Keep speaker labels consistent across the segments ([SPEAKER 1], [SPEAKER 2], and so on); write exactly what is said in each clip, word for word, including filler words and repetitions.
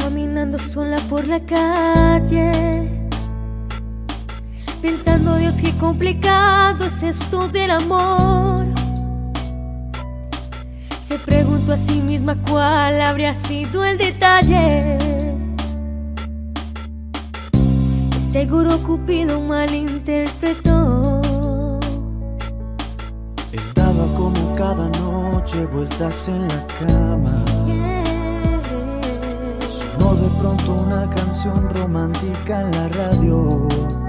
[SPEAKER 1] caminando sola por la calle, pensando, Dios, qué complicado es esto del amor. Se preguntó a sí misma cuál habría sido el detalle. Y seguro Cupido malinterpretó.
[SPEAKER 2] Él daba como cada noche vueltas en la cama. Sonó de pronto una canción romántica en la radio.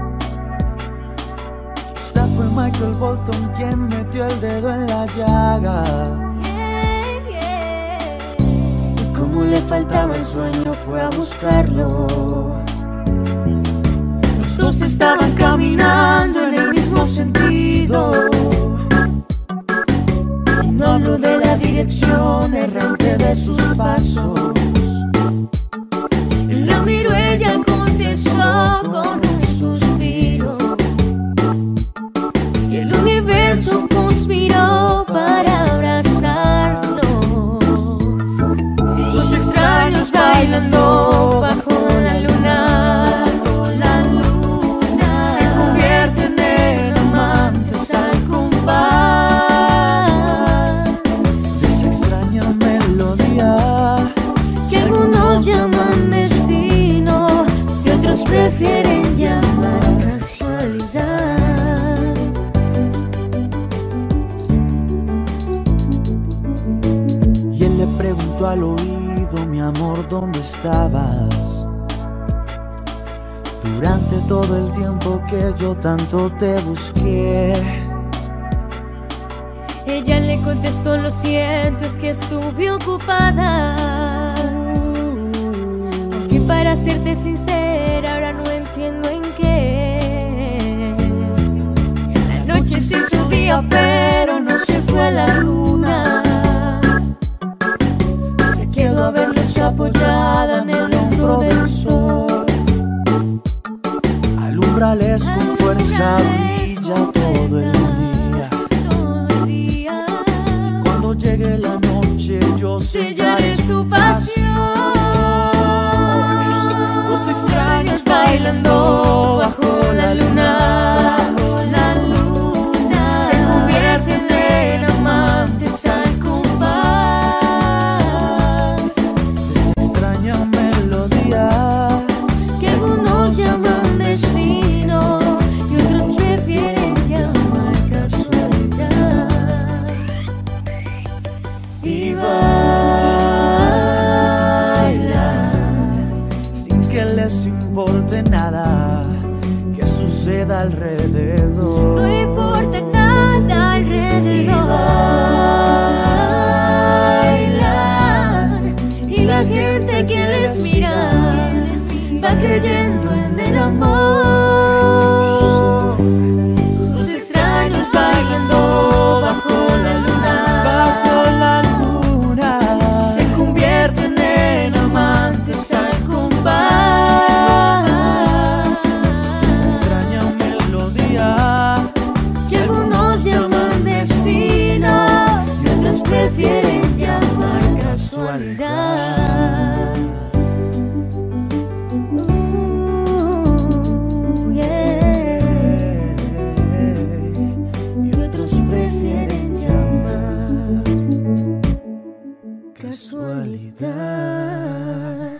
[SPEAKER 2] Quizá fue Michael Bolton quien metió el dedo en la llaga. Y como le faltaba el sueño fue a buscarlo. Los dos estaban caminando en el mismo sentido. No hablo de la dirección errante de sus pasos. Él la miró, ella contestó con un suspiro. Y el universo conspiró para abrazarnos. Los extraños bailando bajo la luna. Bajo la luna se convierten en amantes al compás. Llaman destino y otros prefieren llamar casualidad. Y él le preguntó al oído: mi amor, ¿dónde estabas? Durante todo el tiempo que yo tanto te busqué.
[SPEAKER 1] Ella le contestó: lo siento, es que estuve ocupada. Para serte sincera, ahora no entiendo en qué. La noche se subía, pero no se fue a la luna. Se quedó a verlos apoyada en el hombro del sol.
[SPEAKER 2] Alúmbrales con fuerza, brilla todo el día. Y cuando llegue la noche yo sellaré su pasión. Los extraños bailando bajo la luna, bajo la luna se convierten en amantes al compás de esa extraña melodía que algunos llaman destino y otros prefieren llamar casualidad. Si les importe nada que suceda alrededor.
[SPEAKER 1] No importa nada alrededor. Bailan y la gente que les mira va creyendo en el amor. Los extraños bailando bajo la luna,
[SPEAKER 2] bajo la luna
[SPEAKER 1] se convierten en amantes al compás. Prefieren llamar casualidad. Uh, yeah. Y otros prefieren llamar casualidad.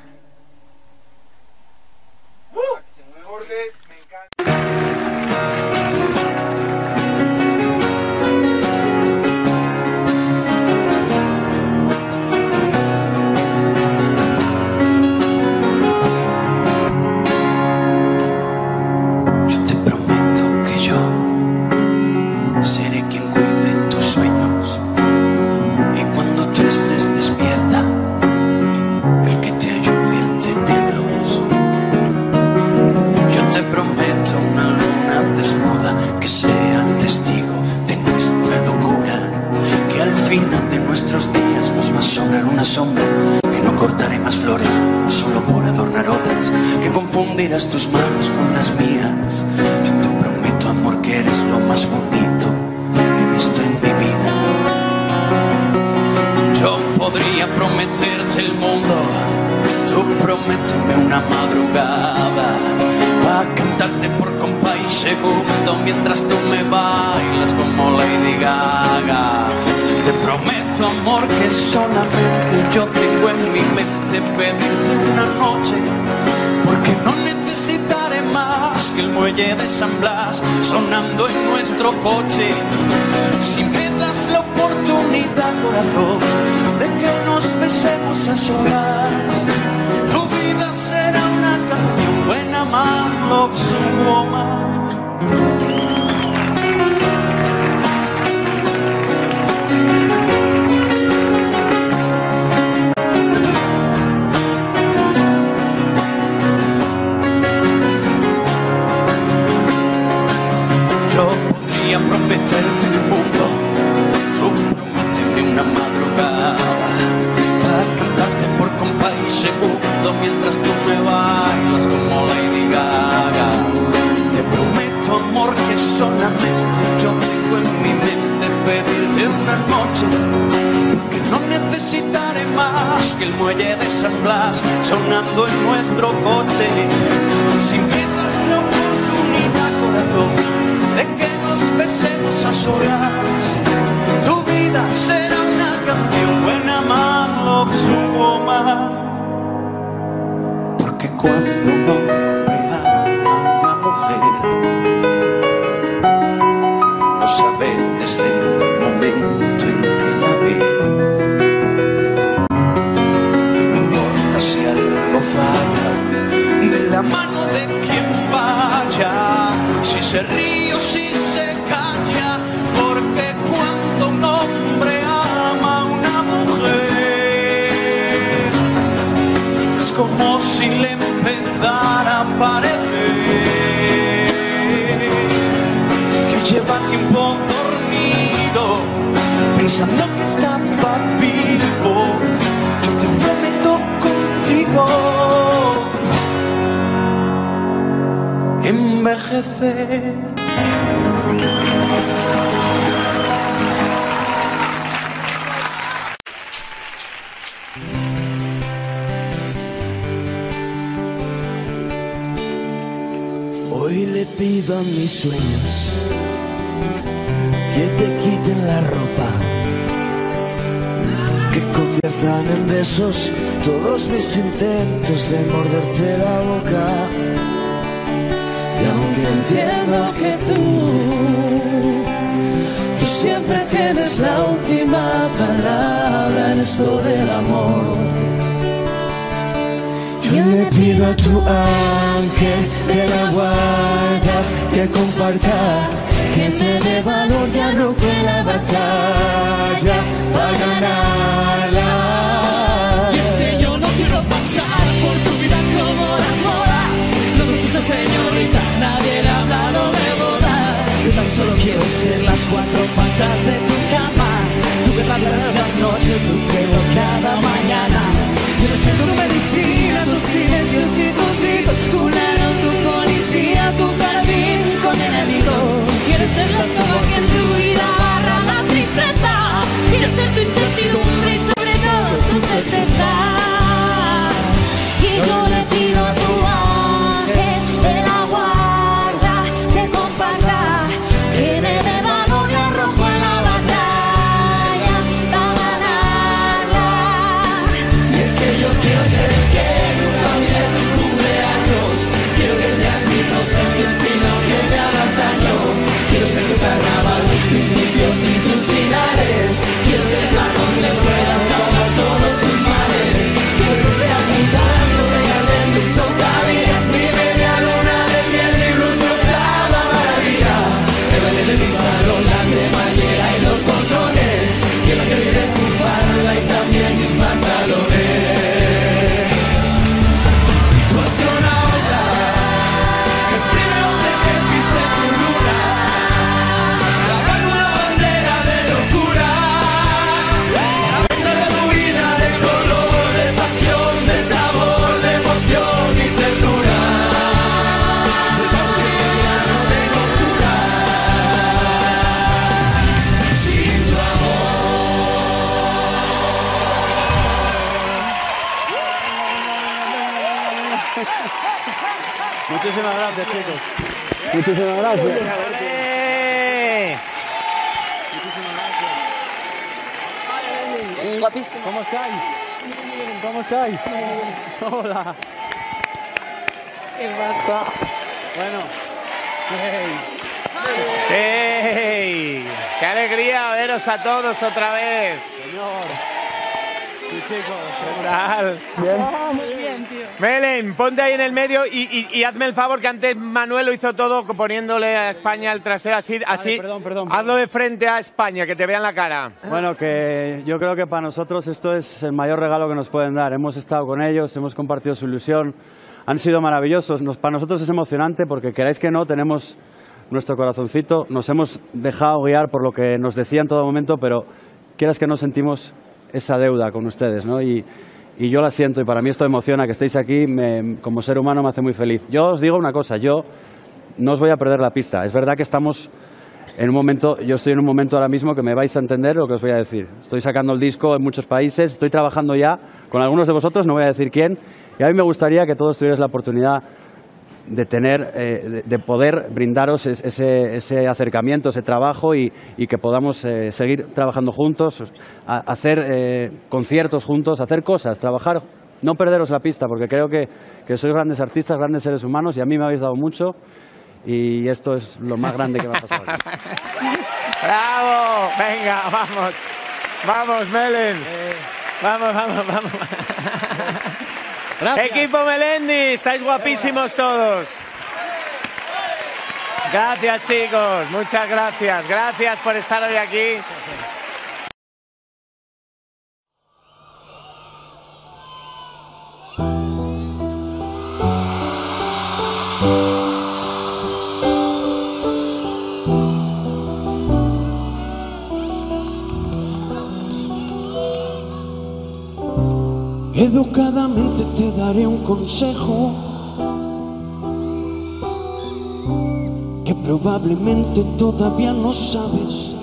[SPEAKER 2] Fundirás tus manos con las mías. Yo te prometo, amor, que eres lo más bonito que he visto en mi vida. Yo podría prometerte el mundo, tú Tú prométeme una madrugada pa' cantarte por compa y segundo mientras tú me bailas como Lady Gaga. Te prometo, amor, que solamente yo tengo en mi mente pedirte una noche, porque no necesitaré más que el muelle de San Blas sonando en nuestro coche. Si me das la oportunidad, corazón, de que nos besemos a solas, tu vida será una canción buena, man, love song, woman. Yo podría prometerte el mundo, tú prométeme una madrugada para cantarte por compa y segundo mientras tú me bailas como Lady Gaga. Te prometo, amor, que solamente yo tengo en mi mente pedirte una noche, que no necesitaré más que el muelle de San Blas sonando en nuestro coche. Si me das la oportunidad, corazón, de que nos besemos a solas, tu vida será una canción buena, man, love song, woman. Porque cuando un hombre ama a una mujer, lo sabe desde el momento en que la ve. Y no importa si algo falla, de la mano de quien vaya, si se ríe o si se calla, porque cuando un hombre ama a una mujer, es como si le empezara a parecer que lleva tiempo dormido, pensando que estaba vivo. Yo te prometo contigo envejecer.
[SPEAKER 3] Hoy le pido a mis sueños que te quiten la ropa, que conviertan en besos todos mis intentos de morderte la boca. Y aunque entiendo que tú, tú siempre tienes la última palabra en esto del amor, yo le pido a tu ángel de la guarda que comparta, que te dé valor y arroje la batalla para ganarla.
[SPEAKER 4] Y es que yo no quiero pasar por tu vida como las bodas. No te asustes, señorita, nadie le ha hablado de bodas. Yo tan solo quiero ser las cuatro patas de tu cama, tu verdad las noches, tu pelo cada mañana. Yo no siento tu medicina, tus silencios y tus gritos, tu lana, tu policía, tu jardín con enemigo.
[SPEAKER 1] Quieres ser la escoba que en tu vida barra la tristeza. Quiero ser tu incertidumbre y sobre todo tu certeza.
[SPEAKER 5] Muchísimas gracias, chicos. Muchísimas gracias.
[SPEAKER 6] Guapísimo.
[SPEAKER 5] ¿Cómo estáis? ¿Cómo estáis? Hola.
[SPEAKER 6] ¿Qué pasa?
[SPEAKER 5] Bueno. Hey.
[SPEAKER 7] ¡Hey! ¡Qué alegría veros a todos otra vez!
[SPEAKER 5] Señor. Sí, chicos.
[SPEAKER 7] ¿Qué tal?
[SPEAKER 5] Bien.
[SPEAKER 6] Oh, muy bien, tío.
[SPEAKER 7] Melen, ponte ahí en el medio y, y, y hazme el favor que antes Manuel lo hizo todo poniéndole a España el trasero así. así.
[SPEAKER 5] perdón, perdón, perdón.
[SPEAKER 7] Hazlo de frente a España, que te vean la cara.
[SPEAKER 5] Bueno, que yo creo que para nosotros esto es el mayor regalo que nos pueden dar. Hemos estado con ellos, hemos compartido su ilusión, han sido maravillosos. Nos, para nosotros es emocionante porque, queráis que no, tenemos nuestro corazoncito, nos hemos dejado guiar por lo que nos decía en todo momento, pero quieras que no, sentimos esa deuda con ustedes, ¿no? Y, y yo la siento, y para mí esto emociona, que estéis aquí, me, como ser humano me hace muy feliz. Yo os digo una cosa, yo no os voy a perder la pista. Es verdad que estamos en un momento, yo estoy en un momento ahora mismo que me vais a entender lo que os voy a decir. Estoy sacando el disco en muchos países, estoy trabajando ya con algunos de vosotros, no voy a decir quién, y a mí me gustaría que todos tuvierais la oportunidad de tener, eh, de, de poder brindaros ese, ese acercamiento, ese trabajo y, y que podamos eh, seguir trabajando juntos, a, hacer eh, conciertos juntos, hacer cosas, trabajar, no perderos la pista, porque creo que, que sois grandes artistas, grandes seres humanos y a mí me habéis dado mucho y esto es lo más grande que me ha pasado.
[SPEAKER 7] ¡Bravo! Venga, vamos. Vamos, Melen. Eh. Vamos, vamos, vamos. Gracias. Equipo Melendi, estáis guapísimos todos. Gracias, chicos, muchas gracias. Gracias por estar hoy aquí.
[SPEAKER 8] Educadamente te daré un consejo que probablemente todavía no sabes.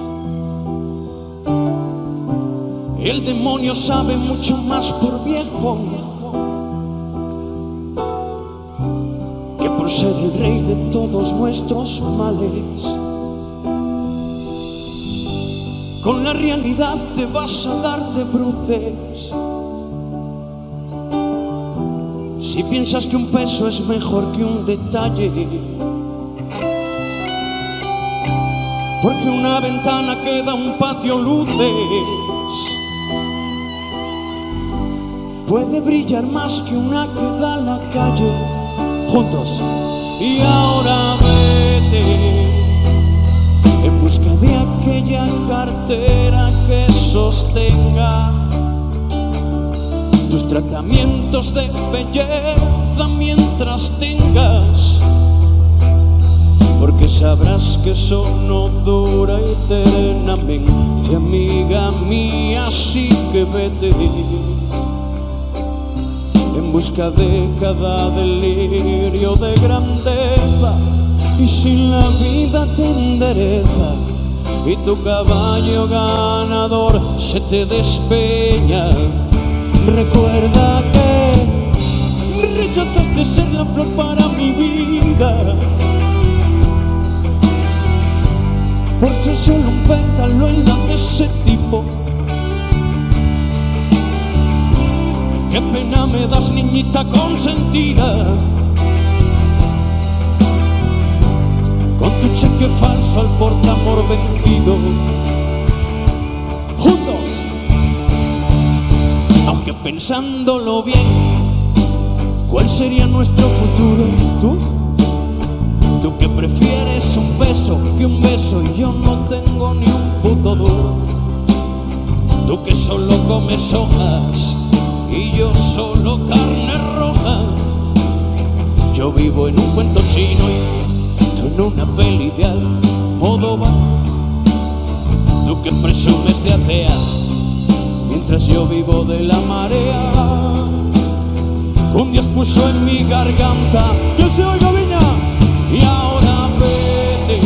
[SPEAKER 8] El demonio sabe mucho más por viejo que por ser el rey de todos nuestros males. Con la realidad te vas a dar de bruces si piensas que un peso es mejor que un detalle, porque una ventana que da un patio luces puede brillar más que una que da a la calle. Juntos. Y ahora vete en busca de aquella cartera que sostenga tus tratamientos de belleza mientras tengas, porque sabrás que eso no dura eternamente, amiga mía, así que vete en busca de cada delirio de grandeza, y si la vida te endereza y tu caballo ganador se te despeña, recuerda que rechazaste ser la flor para mi vida por ser solo un pétalo en la de ese tipo. Qué pena me das, niñita consentida, con tu cheque falso al portamor vencido. Juntos. Aunque pensándolo bien, ¿cuál sería nuestro futuro? ¿Tú? ¿Tú que prefieres un beso que un beso y yo no tengo ni un puto duro? ¿Tú que solo comes hojas y yo solo carne roja? Yo vivo en un cuento chino y tú en una peli de Almodóvar. Tú que presumes de atea mientras yo vivo de la marea. Un Dios puso en mi garganta que se oiga viña. Y ahora vete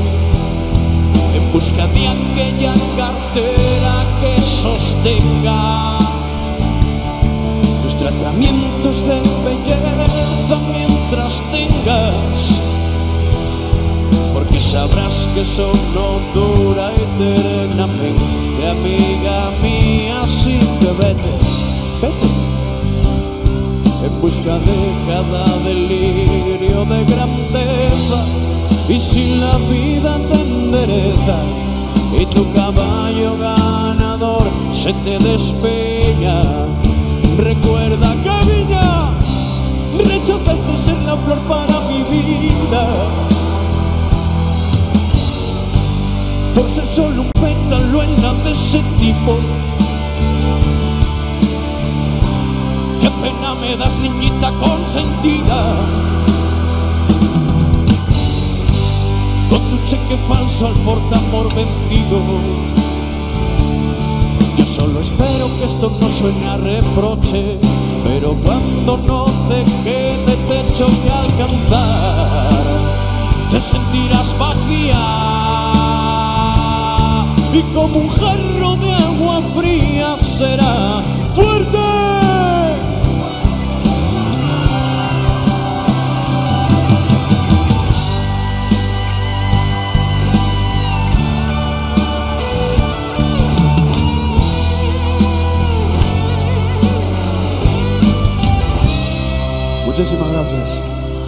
[SPEAKER 8] en busca de aquella cartera que sostenga tus tus tratamientos de belleza mientras tengas, porque sabrás que eso no dura eternamente, amiga mía, así que vete, vete, en busca de cada delirio de grandeza. Y si la vida te endereza y tu caballo ganador se te despeña, recuerda que viña, rechazaste ser la flor para mi vida, por ser solo un pétalo en la de ese tipo. Qué pena me das, niñita consentida, con tu cheque falso al portamor vencido. Yo solo espero que esto no suene a reproche, pero cuando no te quede techo que alcanzar, te sentirás vacía y como un jarro de agua fría será fuerte. Muchísimas gracias.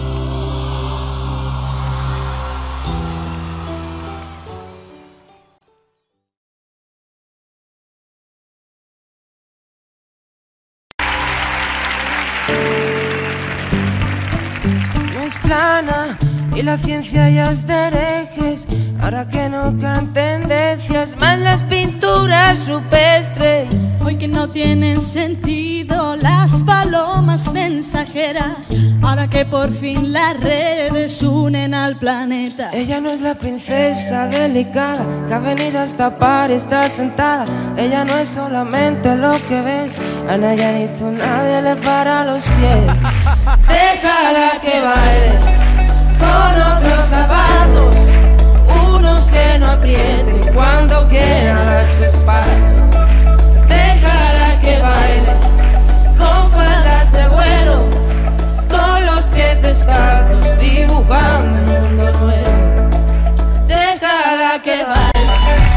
[SPEAKER 1] No es plana y la ciencia ya es de herejes, ahora que no quedan tendencias, más las pinturas rupestres.
[SPEAKER 9] Hoy que no tienen sentido las palomas mensajeras, ahora que por fin las redes unen al planeta.
[SPEAKER 1] Ella no es la princesa delicada que ha venido hasta par y está sentada. Ella no es solamente lo que ves, a Nayanito nadie le para los pies. Déjala que baile con otros zapatos, unos que no aprieten cuando quiera dar sus pasos. Déjala que baile con faldas de vuelo, con los pies descalzos, dibujando un mundo nuevo. Déjala que baile.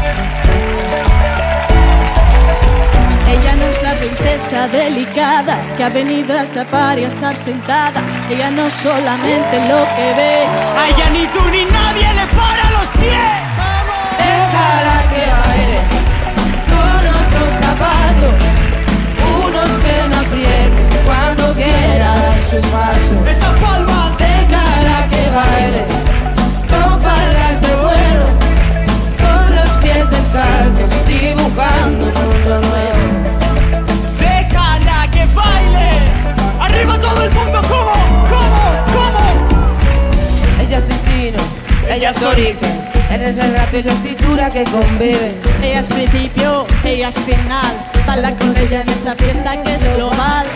[SPEAKER 9] Ella no es la princesa delicada que ha venido a estafar y a estar sentada. Ella no es solamente lo que ves,
[SPEAKER 4] a ella ni tú ni nadie le para los pies.
[SPEAKER 1] Déjala que baile con otros zapatos, unos que no aprieten cuando quiera dar sus pasos.
[SPEAKER 4] Esa palma.
[SPEAKER 1] Déjala que baile con faldas de vuelo, con los pies descalzos, dibujando un mundo nuevo.
[SPEAKER 4] Déjala que baile. Arriba todo el mundo, ¿cómo? ¿Cómo? ¿Cómo?
[SPEAKER 1] Ella es destino, ella es origen, eres el rato y la escritura que conviven.
[SPEAKER 9] Ella es principio, ella es final, baila con ella en esta fiesta que es global.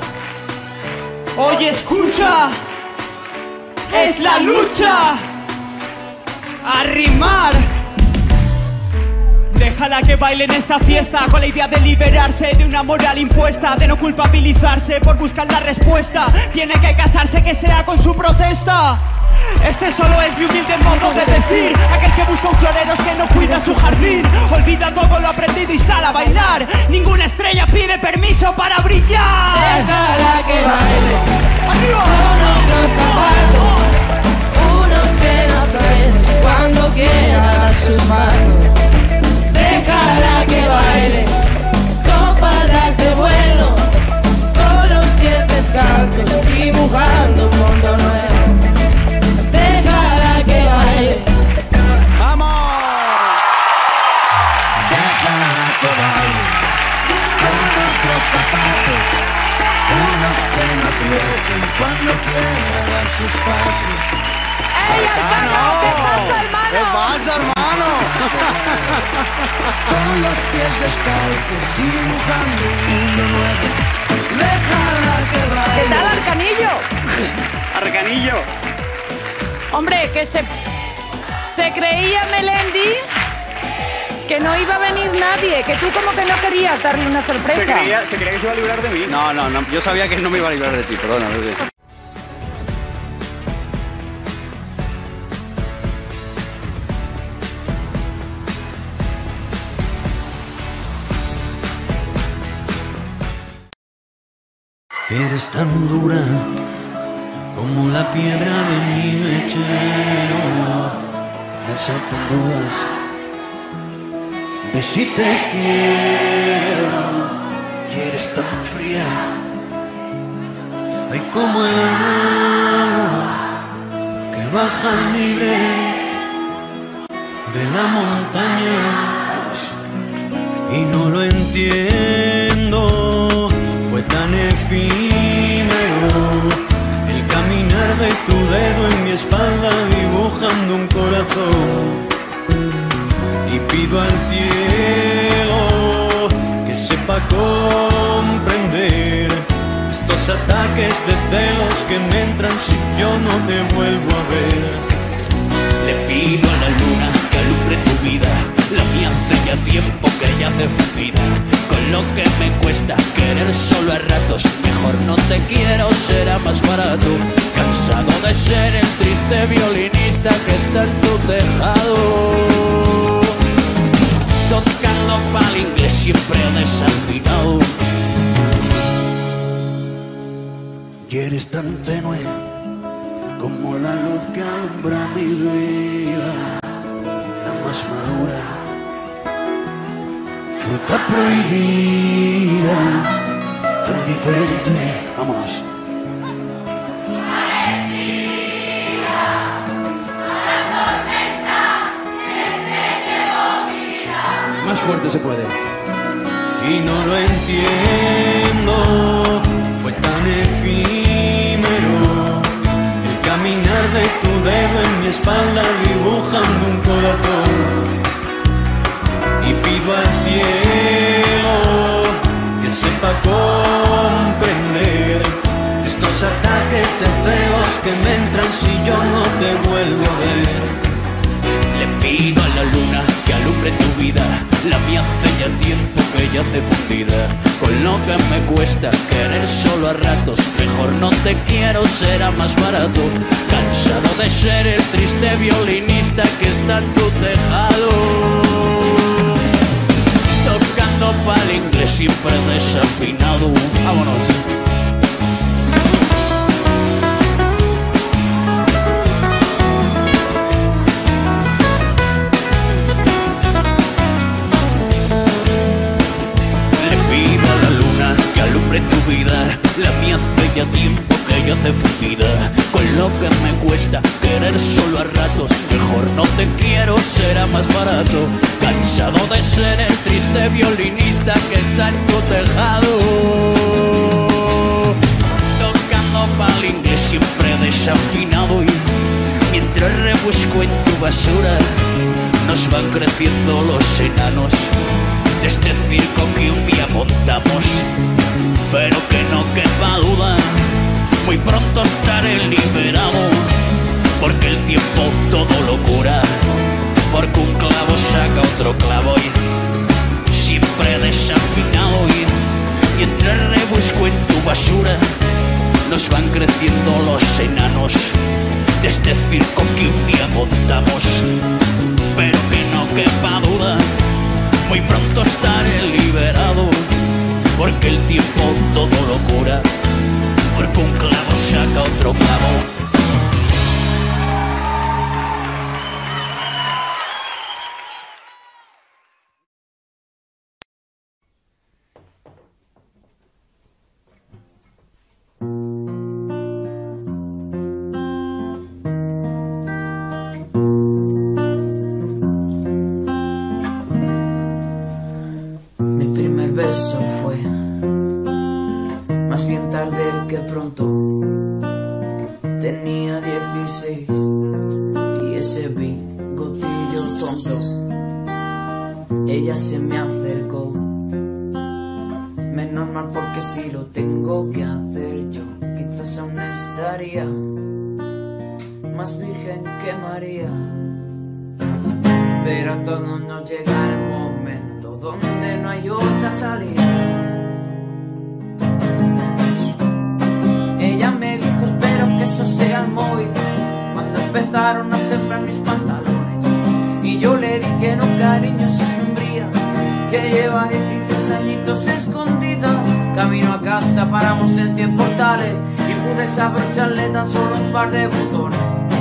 [SPEAKER 4] Oye, escucha, es la lucha a rimar. Déjala que baile en esta fiesta con la idea de liberarse de una moral impuesta, de no culpabilizarse por buscar la respuesta. Tiene que casarse, que sea con su protesta. Este solo es mi humilde modo de decir, aquel que busca un florero es que no cuida su jardín. Olvida todo lo aprendido y sale a bailar. Ninguna estrella pide permiso para brillar.
[SPEAKER 1] Déjala que baile
[SPEAKER 4] ¡Arriba!
[SPEAKER 1] con otros zapatos, unos que no aprenden cuando quiera dar sus pasos. Déjala que baile con faldas de vuelo, con los pies descalzos, dibujando un mundo nuevo. Déjala que baile.
[SPEAKER 5] ¡Vamos!
[SPEAKER 3] Déjala que baile con otros zapatos, unos que no aprieten cuando quiera dar sus pasos.
[SPEAKER 1] ¡Ey, hermano! ¿Qué pasa, hermano?
[SPEAKER 5] ¿Qué pasa, hermano?
[SPEAKER 3] Con los pies descalzos, dibujando un mundo nuevo. Déjala que baile.
[SPEAKER 6] ¿Qué tal, Arcanillo?
[SPEAKER 5] Arcanillo.
[SPEAKER 6] Hombre, que se, se creía Melendi Que no iba a venir nadie, que tú como que no querías darle una sorpresa.
[SPEAKER 7] Se creía, se creía que se iba a librar de mí.
[SPEAKER 5] No, no, no, yo sabía que no me iba a librar de ti, perdona.
[SPEAKER 8] Eres tan dura como la piedra de mi mechero.
[SPEAKER 3] Me saltan dudas de si te quiero. Y eres tan fría,
[SPEAKER 8] Ay, como el agua que baja al nivel de la montaña. Y no lo entiendo, fue tan efímero el caminar de tu dedo en mi espalda dibujando un corazón. Y pido al cielo que sepa comprender estos ataques de celos que me entran si yo no te vuelvo a ver. Le pido a la luna que alumbre tu vida, la mía hace ya tiempo que ya hace fundida. Con lo que me cuesta querer solo a ratos, mejor no te quiero, será más barato. Cansado de ser el triste violinista que está en tu tejado, tocando pa'l inglés siempre desafinado.
[SPEAKER 3] y eres tan tenue como la luz que alumbra mi vida, la más madura, fruta prohibida, tan diferente. Vámonos.
[SPEAKER 8] Más fuerte se puede. Y no lo entiendo, fue tan efímero el caminar de tu dedo en mi espalda dibujando un corazón. Y pido al cielo que sepa comprender estos ataques de celos que me entran si yo no te vuelvo a ver. Le pido a la luna que alumbre tu vida, la mía hace ya tiempo que ya hace fundida. Con lo que me cuesta querer solo a ratos, mejor no te quiero, será más barato. Cansado de ser el triste violinista que está en tu tejado, tocando pa'l inglés siempre desafinado. Vámonos. Tu vida, la mía hace ya tiempo que ya hace fundida. Con lo que me cuesta querer solo a ratos, mejor no te quiero, será más barato. Cansado de ser el triste violinista que está en tu tejado, tocando pa'l inglés siempre desafinado. Y mientras rebusco en tu basura, nos van creciendo los enanos de este circo que un día montamos. Pero que no quepa duda, muy pronto estaré liberado, porque el tiempo todo lo cura, porque un clavo saca otro clavo y siempre desafinado. Y mientras rebusco en tu basura, nos van creciendo los enanos de este circo que un día montamos. Pero que no quepa duda, muy pronto estaré liberado, porque el tiempo todo lo cura, porque un clavo saca otro clavo.
[SPEAKER 10] Mi primer beso fue más bien tarde que pronto. Tenía dieciséis y ese bigotillo tonto. Ella se me acercó, menos mal porque si lo tengo que hacer yo, quizás aún estaría más virgen que María. Pero a todos nos llega el momento momento donde no hay otra salida. Ella me dijo espero que eso sea el móvil, cuando empezaron a temblar mis pantalones. Y yo le dije no cariño, si es hembría, que lleva dieciséis añitos escondida. Camino a casa paramos en cien portales y pude desabrocharle tan solo un par de botones.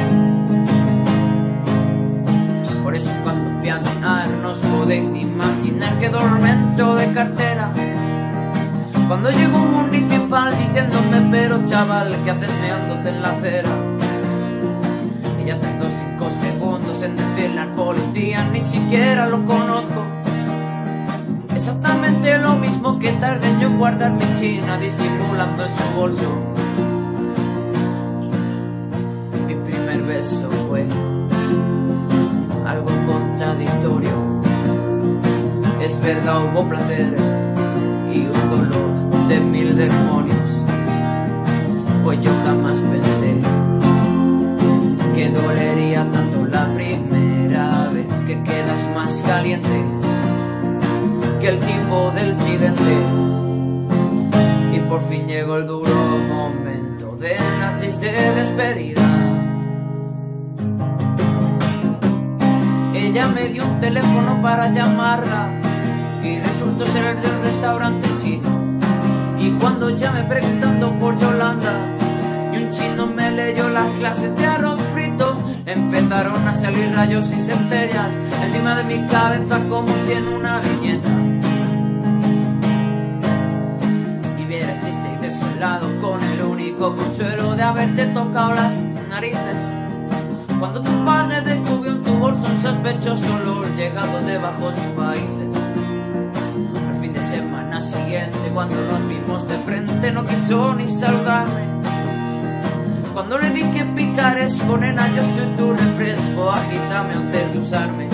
[SPEAKER 10] Por eso cuando fui a cenar no os podéis ni imaginar que dormento de cartera. Cuando llegó un municipal diciéndome pero chaval, ¿qué haces meándote en la acera? Ella tardó cinco segundos en decirle al policía, ni siquiera lo conozco. Exactamente lo mismo que tardé yo en guardar mi china disimulando en su bolso. Mi primer beso fue algo contradictorio. Es verdad, hubo placer y un dolor de mil demonios, pues yo jamás pensé que dolería tanto la primera vez que quedas más caliente que el tipo del tridente. Y por fin llegó el duro momento de la triste despedida. Ella me dio un teléfono para llamarla y resultó ser el del restaurante chino. Y cuando llamé preguntando por Yolanda y un chino me leyó las clases de arroz frito, empezaron a salir rayos y centellas encima de mi cabeza como si en una viñeta. Y viera triste y desolado con el único consuelo de haberte tocado las narices, cuando tu padre descubrió en tu bolso un sospechoso olor llegado de bajos países. Al fin de semana siguiente, cuando nos vimos de frente, no quiso ni saludarme. Cuando le dije picares con nena, yo soy tu refresco, agítame antes de usarme.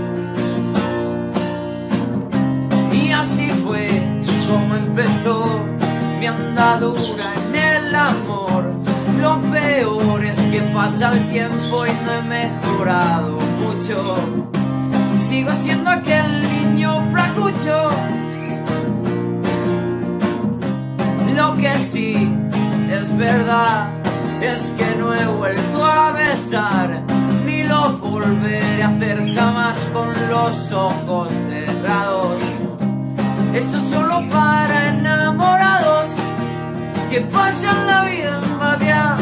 [SPEAKER 10] Y así fue como empezó mi andadura en el amor. Lo peor es que pasa el tiempo y no he mejorado mucho. Sigo siendo aquel niño flacucho. Lo que sí es verdad es que no he vuelto a besar, ni lo volveré a hacer jamás con los ojos cerrados. Eso solo para enamorados que pasan la vida en babia.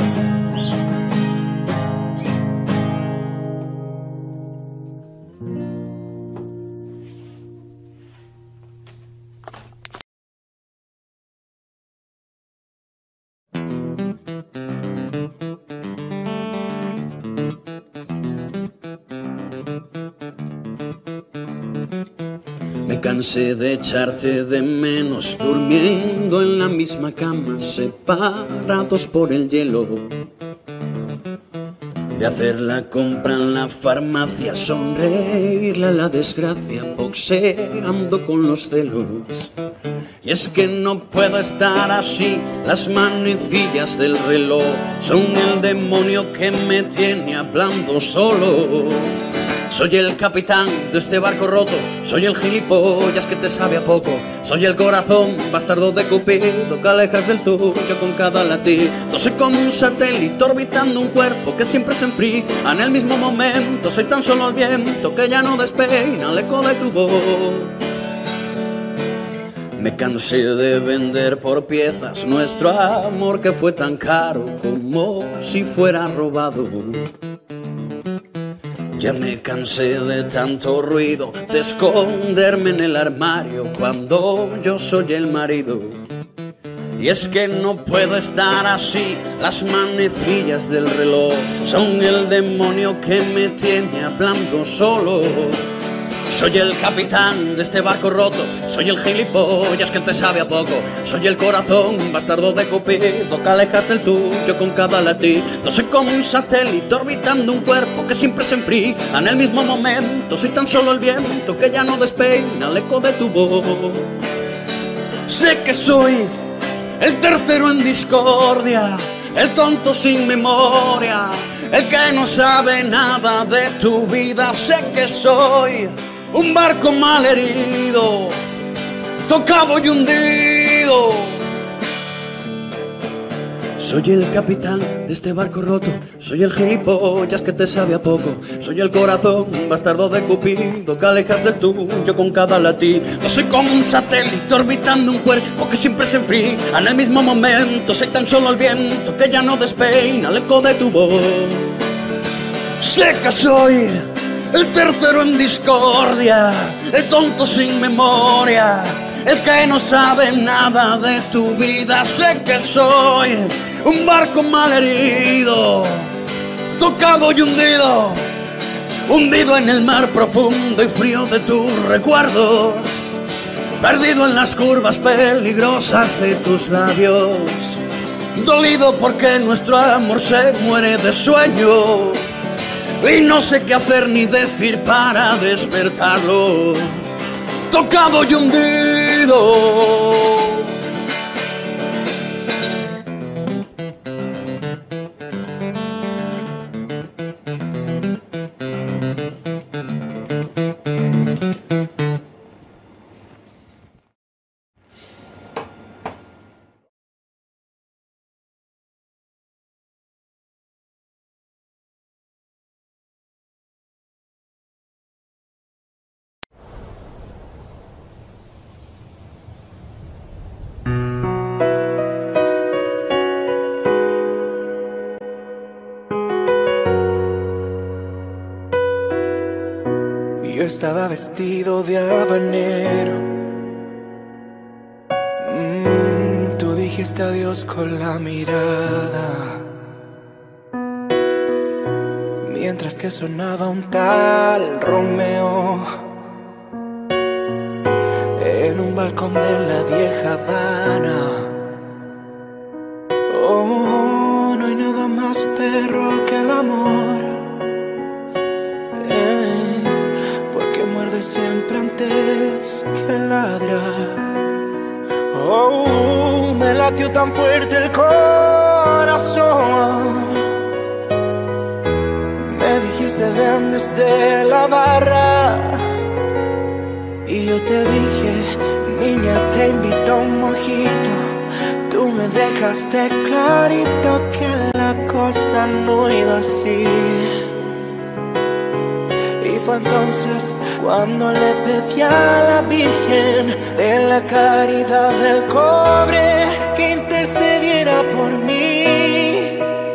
[SPEAKER 2] Me cansé de echarte de menos, durmiendo en la misma cama, separados por el hielo. De hacer la compra en la farmacia, sonreírle a la desgracia, boxeando con los celos. Y es que no puedo estar así, las manecillas del reloj son el demonio que me tiene hablando solo. Soy el capitán de este barco roto, soy el gilipollas que te sabe a poco, soy el corazón bastardo de Cupido que alejas del tuyo con cada latido. Soy como un satélite orbitando un cuerpo que siempre se enfría en el mismo momento. Soy tan solo el viento que ya no despeina el eco de tu voz. Me cansé de vender por piezas nuestro amor que fue tan caro como si fuera robado. Ya me cansé de tanto ruido, de esconderme en el armario cuando yo soy el marido. Y es que no puedo estar así, las manecillas del reloj son el demonio que me tiene hablando solo. Soy el capitán de este barco roto, soy el gilipollas que te sabe a poco, soy el corazón bastardo de Cupido que alejas del tuyo con cada latido. Soy como un satélite orbitando un cuerpo que siempre se enfría en el mismo momento. Soy tan solo el viento que ya no despeina el eco de tu voz. Sé que soy el tercero en discordia, el tonto sin memoria, el que no sabe nada de tu vida. Sé que soy un barco mal herido, tocado y hundido. Soy el capitán de este barco roto, soy el gilipollas que te sabe a poco, soy el corazón bastardo de Cupido que alejas del tuyo con cada latido. Soy como un satélite orbitando un cuerpo que siempre se enfría en el mismo momento. Soy tan solo el viento que ya no despeina el eco de tu voz. Sé que soy el tercero en discordia, el tonto sin memoria, el que no sabe nada de tu vida. Sé que soy un barco mal herido, tocado y hundido, hundido en el mar profundo y frío de tus recuerdos, perdido en las curvas peligrosas de tus labios, dolido porque nuestro amor se muere de sueño y no sé qué hacer ni decir para despertarlo, tocado y hundido.
[SPEAKER 3] Yo estaba vestido de habanero. mm, Tú dijiste adiós con la mirada, mientras que sonaba un tal Romeo en un balcón de la vieja Habana. Oh, no hay nada más perro que el amor, siempre antes que ladrar. Oh, me latió tan fuerte el corazón. Me dijiste ven desde la barra y yo te dije, niña, te invito a un mojito. Tú me dejaste clarito que la cosa no iba así. Y fue entonces cuando le pedí a la Virgen de la Caridad del Cobre que intercediera por mí.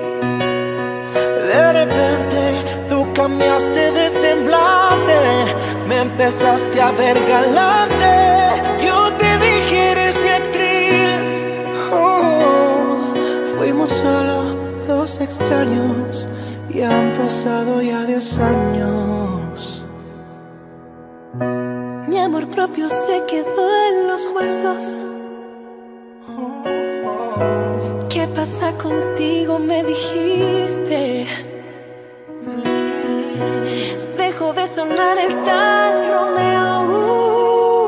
[SPEAKER 3] De repente tú cambiaste de semblante, me empezaste a ver galante. Yo te dije, eres mi actriz. Oh, fuimos solo dos extraños y han pasado ya diez años.
[SPEAKER 1] Mi amor propio se quedó en los huesos. ¿Qué pasa contigo? Me dijiste. Dejó de sonar el tal Romeo.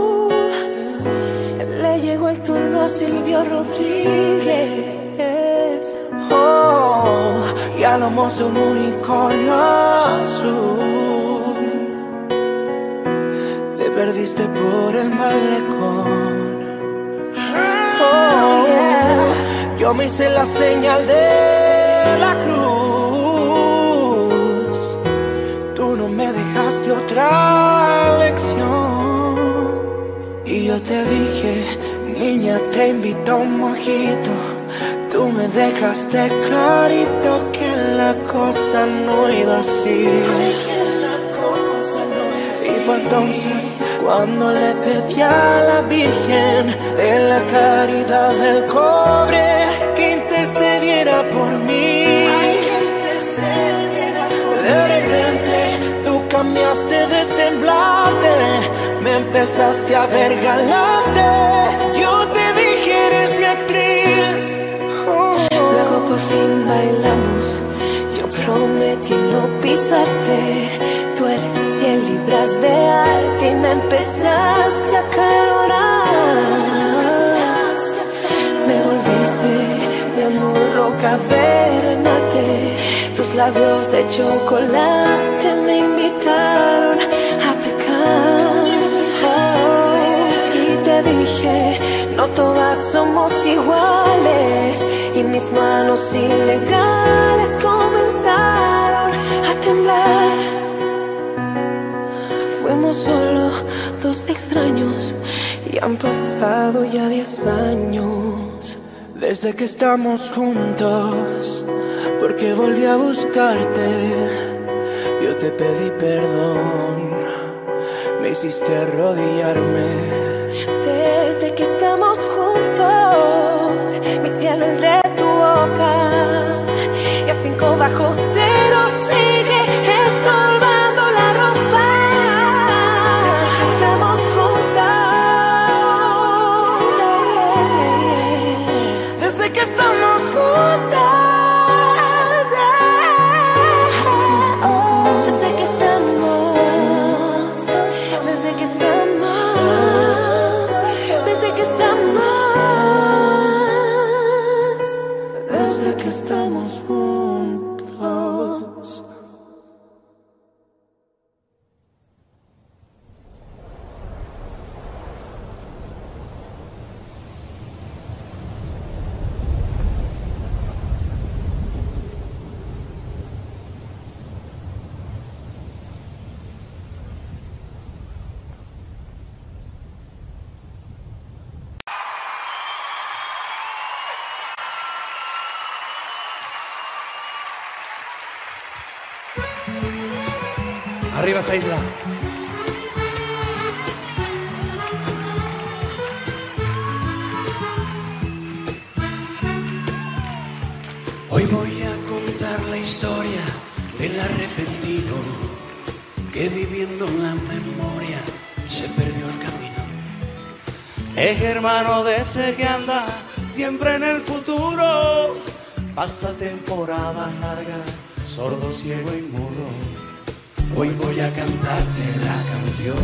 [SPEAKER 1] Le llegó el turno a Silvio Rodríguez.
[SPEAKER 3] Oh, y a lo mozo un unicornio azul. Te perdiste por el malecón. Oh, yeah. Yo me hice la señal de la cruz. Tú no me dejaste otra lección. Y yo te dije, niña, te invito a un mojito. Tú me dejaste clarito que la cosa no iba así. Y fue entonces cuando le pedí a la Virgen de la Caridad del Cobre que intercediera por mí. De repente tú cambiaste de semblante, me empezaste a ver galante. Yo te dije, eres mi actriz.
[SPEAKER 1] Luego por fin bailamos. Yo prometí no pisarte. Tú eres cien libras de arte y me empezaste a calorar. Me volviste mi amor loca, vernate. Tus labios de chocolate me invitaron a pecar. Oh, y te dije, no todas somos iguales. Y mis manos ilegales comenzaron a temblar. Fuimos solo dos extraños y han pasado ya diez años.
[SPEAKER 3] Desde que estamos juntos, porque volví a buscarte. Yo te pedí perdón, me hiciste arrodillarme.
[SPEAKER 1] Desde que estamos juntos, mi cielo el de tu boca. Y a cinco bajo cero sigue estorbando la ropa. Desde que estamos juntos, desde que estamos juntos. Estamos juntos.
[SPEAKER 3] Arriba esa isla. Hoy voy a contar la historia del arrepentido que viviendo en la memoria se perdió el camino. Es hermano de ese que anda siempre en el futuro, pasa temporadas largas, sordo, ciego y mudo. Hoy voy a cantarte la canción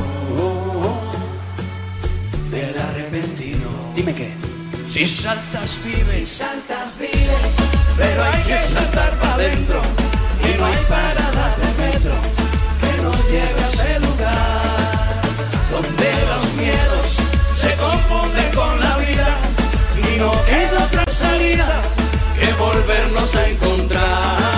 [SPEAKER 3] del arrepentido. Dime qué. Si saltas vives, si saltas vives, pero hay que saltar para adentro y no hay parada de metro que nos lleve a ese lugar donde los miedos se confunden con la vida y no queda otra salida que volvernos a encontrar.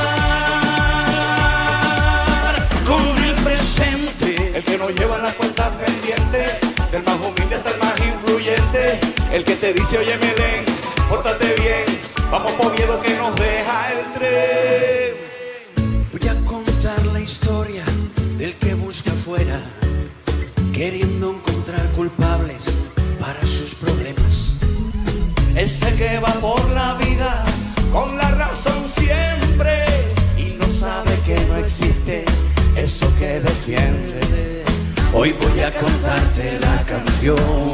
[SPEAKER 3] El que no lleva las cuentas pendientes, del más humilde hasta el más influyente, el que te dice, oye Melén, pórtate bien, vamos por miedo que nos deja el tren. Voy a contar la historia del que busca afuera, queriendo encontrar culpables para sus problemas. Ese que va por la vida con la razón siempre y no sabe que no existe eso que defiende. Hoy voy a contarte la canción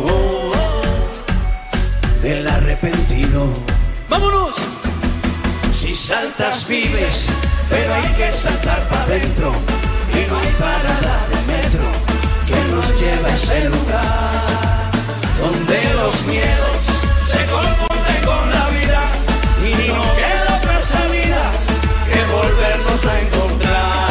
[SPEAKER 3] del arrepentido. ¡Vámonos! Si saltas vives, pero hay que saltar para adentro y no hay parada de metro que nos lleva a ese lugar donde los miedos se confunden con la vida y no queda otra salida que volvernos a encontrar.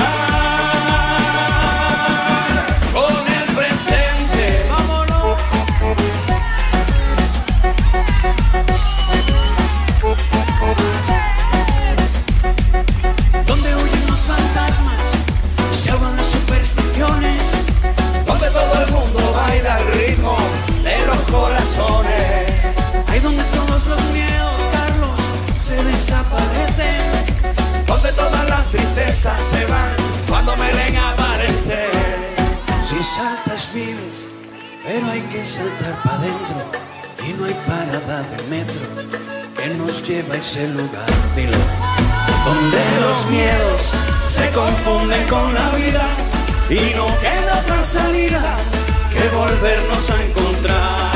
[SPEAKER 3] Donde huyen los fantasmas, se ahogan las supersticiones, donde todo el mundo baila al ritmo de los corazones. Ahí donde todos los miedos, Carlos, se desaparecen, donde todas las tristezas se van cuando Melén aparece. Si saltas vives, pero hay que saltar para adentro y no hay parada de metro que nos lleva a ese lugar, dilo, donde los miedos se confunden con la vida y no queda otra salida que volvernos a encontrar.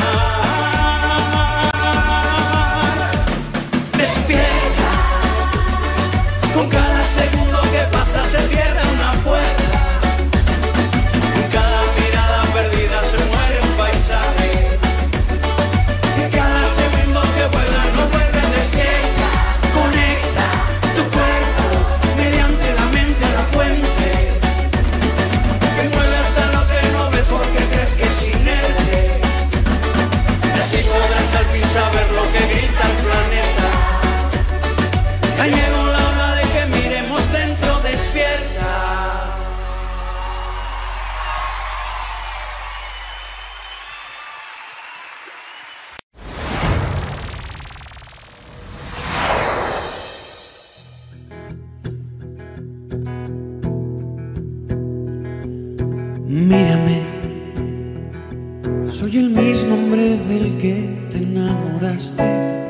[SPEAKER 3] Despierta, con cada segundo que pasa se cierra una puerta, con cada mirada perdida se muere un paisaje, en cada segundo que vuela no vuelve. Despierta, conecta tu cuerpo mediante la mente a la fuente, que mueve hasta la
[SPEAKER 8] desastre.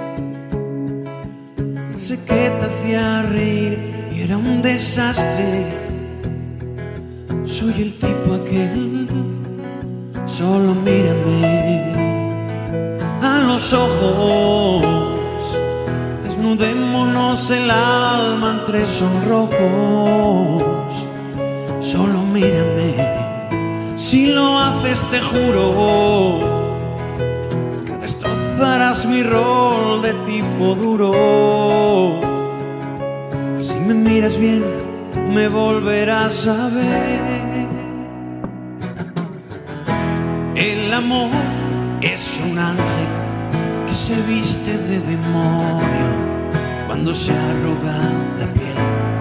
[SPEAKER 8] Sé que te hacía reír y era un desastre. Soy el tipo aquel, solo mírame a los ojos, desnudémonos el alma entre sonrojos. Solo mírame, si lo haces te juro que destrozarás mi rol de tipo duro. Si me miras bien me volverás a ver. El amor es un ángel que se viste de demonio cuando se arruga la piel.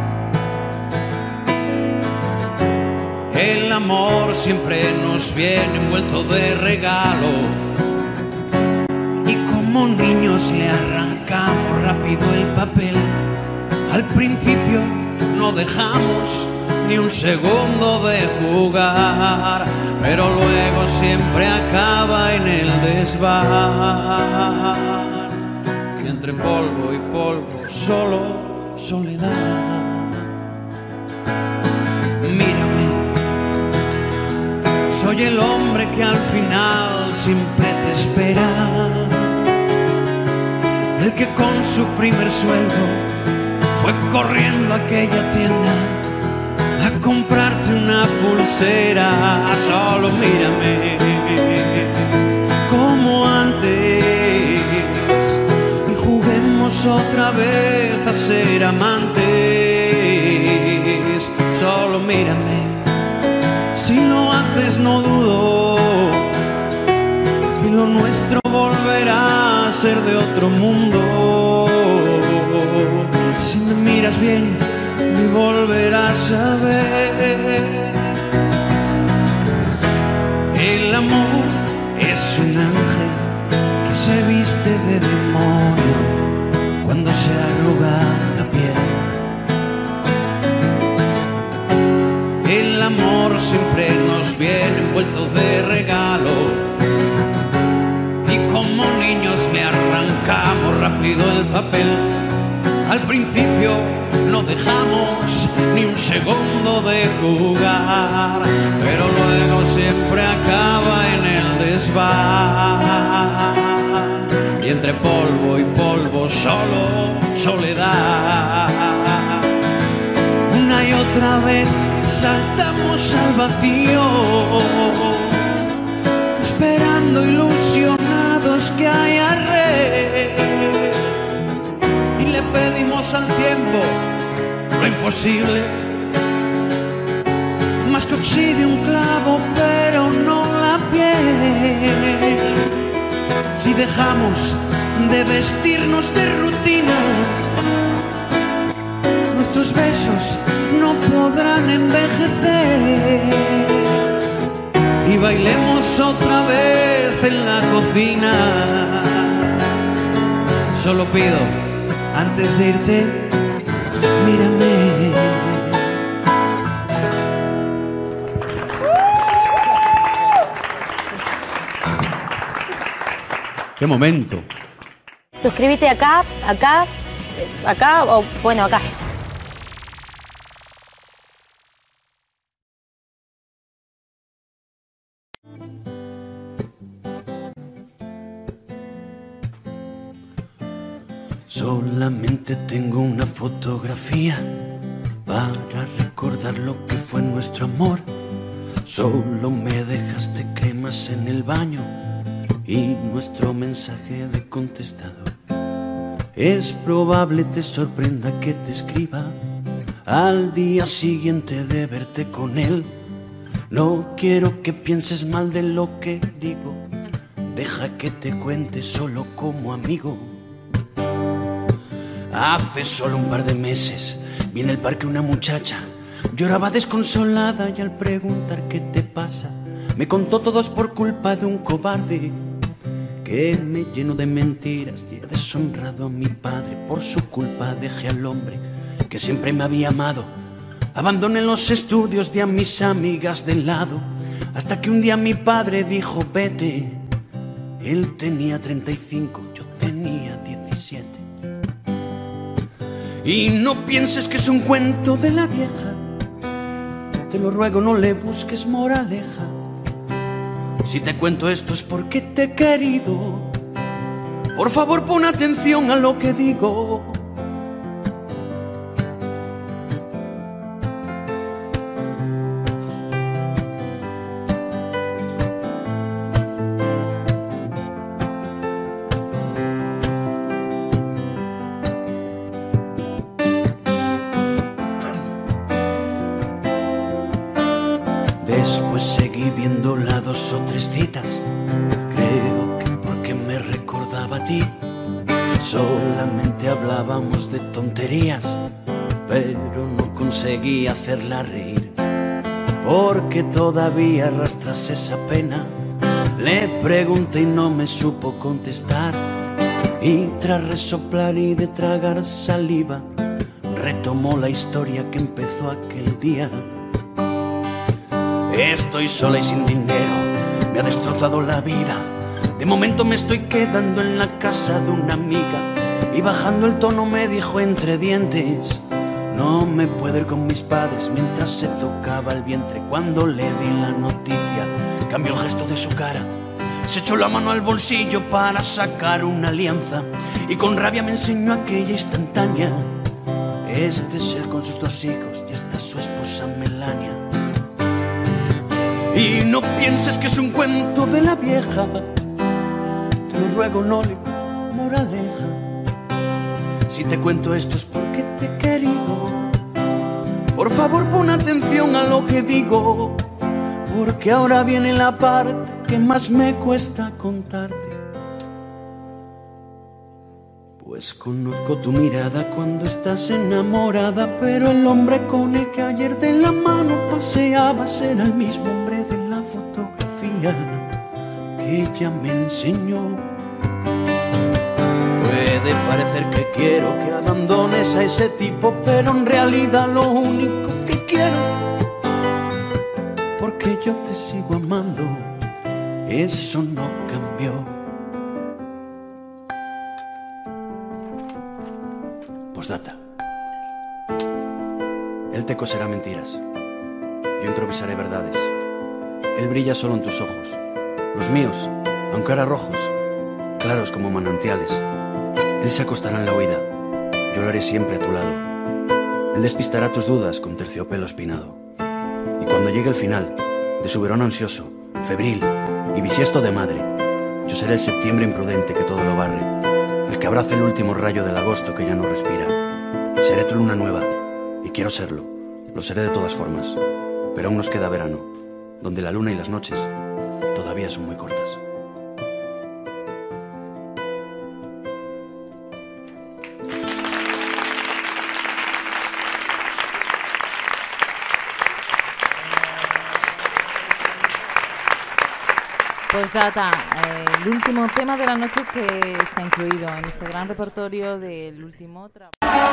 [SPEAKER 8] El amor siempre nos viene envuelto de regalo y como niños le arrancamos rápido el papel. Al principio no dejamos ni un segundo de jugar, pero luego siempre acaba en el desván. Y entre polvo y polvo solo soledad. Mírame, soy el hombre que al final siempre te espera, el que con su primer sueldo fue corriendo a aquella tienda a comprarte una pulsera. Solo mírame como antes y juguemos otra vez a ser amantes. Solo mírame, si lo haces no dudo que lo nuestro volverá a ser de otro mundo. Si me miras bien me volverás a ver. El amor es un ángel que se viste de demonio cuando se arruga la piel. El amor siempre nos viene envuelto de regalo y como niños le arrancamos rápido el papel. Al principio no dejamos ni un segundo de jugar, pero luego siempre acaba en el desván. Y entre polvo y polvo solo soledad. Una y otra vez saltamos al vacío, esperando ilusionados que haya red. Le pedimos al tiempo lo imposible, más que oxide un clavo pero no la piel. Si dejamos de vestirnos de rutina, nuestros besos no podrán envejecer. Y bailemos otra vez en la cocina. Solo pido, antes de irte, mírame.
[SPEAKER 11] ¡Qué momento!
[SPEAKER 12] Suscríbete acá, acá, acá o bueno, acá.
[SPEAKER 8] Solamente tengo una fotografía para recordar lo que fue nuestro amor. Solo me dejaste cremas en el baño y nuestro mensaje de contestador. Es probable te sorprenda que te escriba al día siguiente de verte con él. No quiero que pienses mal de lo que digo, deja que te cuente solo como amigo. Hace solo un par de meses vi en el parque una muchacha, lloraba desconsolada y al preguntar qué te pasa, me contó todo es por culpa de un cobarde que me llenó de mentiras y he deshonrado a mi padre. Por su culpa dejé al hombre que siempre me había amado, abandoné los estudios de a mis amigas de lado, hasta que un día mi padre dijo vete. Él tenía treinta y cinco, yo tenía
[SPEAKER 2] Y no pienses que es un cuento de la vieja, te lo ruego, no le busques moraleja. Si te cuento esto es porque te he querido. Por favor, pon atención a lo que digo. Después seguí viéndola dos o tres citas. Creo que porque me recordaba a ti. Solamente hablábamos de tonterías, pero no conseguí hacerla reír. Porque todavía arrastras esa pena. Le pregunté y no me supo contestar. Y tras resoplar y de tragar saliva, retomó la historia que empezó aquel día. Estoy sola y sin dinero, me ha destrozado la vida. De momento me estoy quedando en la casa de una amiga. Y bajando el tono me dijo entre dientes: no me puedo ir con mis padres. Mientras se tocaba el vientre, cuando le di la noticia, cambió el gesto de su cara. Se echó la mano al bolsillo para sacar una alianza. Y con rabia me enseñó aquella instantánea. Este es él con sus dos hijos y esta es su esposa Melania. Y no pienses que es un cuento de la vieja, te lo ruego, no le moraleja. Si te cuento esto es porque te he querido. Por favor, pon atención a lo que digo, porque ahora viene la parte que más me cuesta contarte. Pues conozco tu mirada cuando estás enamorada, pero el hombre con el que ayer de la mano paseabas era el mismo hombre de la fotografía que ella me enseñó. Puede parecer que quiero que abandones a ese tipo, pero en realidad lo único que quiero, porque yo te sigo amando, eso no cambió. Postdata. Él te coserá mentiras, yo improvisaré verdades. Él brilla solo en tus ojos, los míos, aunque ahora rojos, claros como manantiales. Él se acostará en la huida, yo lo haré siempre a tu lado. Él despistará tus dudas con terciopelo espinado. Y cuando llegue el final de su verano ansioso, febril y bisiesto de madre, yo seré el septiembre imprudente que todo lo barre, el que abraza el último rayo del agosto que ya no respira. Seré tu luna nueva, y quiero serlo, lo seré de todas formas, pero aún nos queda verano, donde la luna y las noches todavía son muy cortas.
[SPEAKER 6] Postdata, eh, el último tema de la noche que está incluido en este gran repertorio del último trabajo.